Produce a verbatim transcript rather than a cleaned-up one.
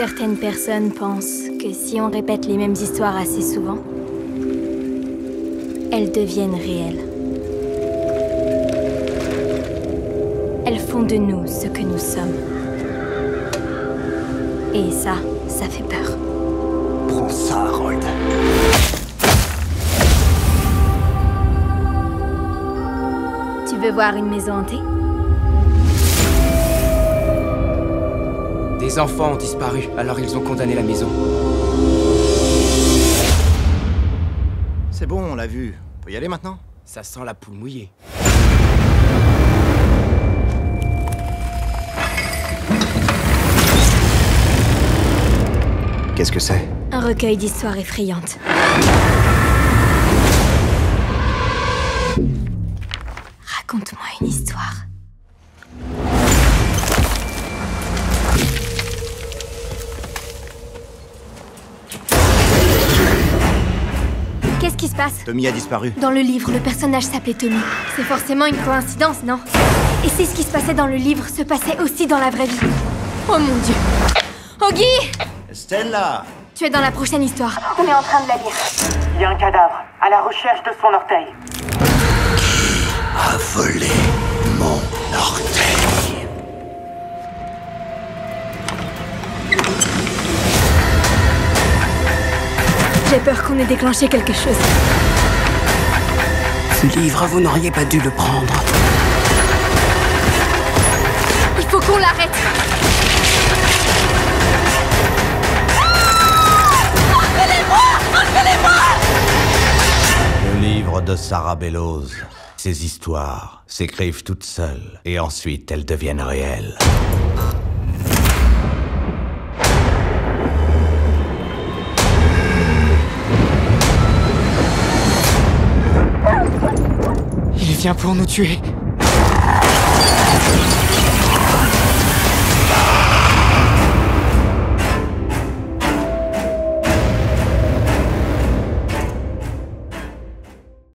Certaines personnes pensent que si on répète les mêmes histoires assez souvent, elles deviennent réelles. Elles font de nous ce que nous sommes. Et ça, ça fait peur. Prends ça, Harold. Tu veux voir une maison hantée? Des enfants ont disparu, alors ils ont condamné la maison. C'est bon, on l'a vu. On peut y aller maintenant? Ça sent la poule mouillée. Qu'est-ce que c'est? Un recueil d'histoires effrayantes. Raconte-moi une histoire. Qu'est-ce qui se passe? Tommy a disparu. Dans le livre, le personnage s'appelait Tommy. C'est forcément une coïncidence, non? Et si ce qui se passait dans le livre se passait aussi dans la vraie vie? Oh mon Dieu! Oggy! Stella! Tu es dans la prochaine histoire. On est en train de la lire. Il y a un cadavre, à la recherche de son orteil. A volé mon orteil. J'ai peur qu'on ait déclenché quelque chose. Ce livre, vous n'auriez pas dû le prendre. Il faut qu'on l'arrête. Le livre de Sarah Bellows. Ces histoires s'écrivent toutes seules et ensuite elles deviennent réelles. Il vient pour nous tuer.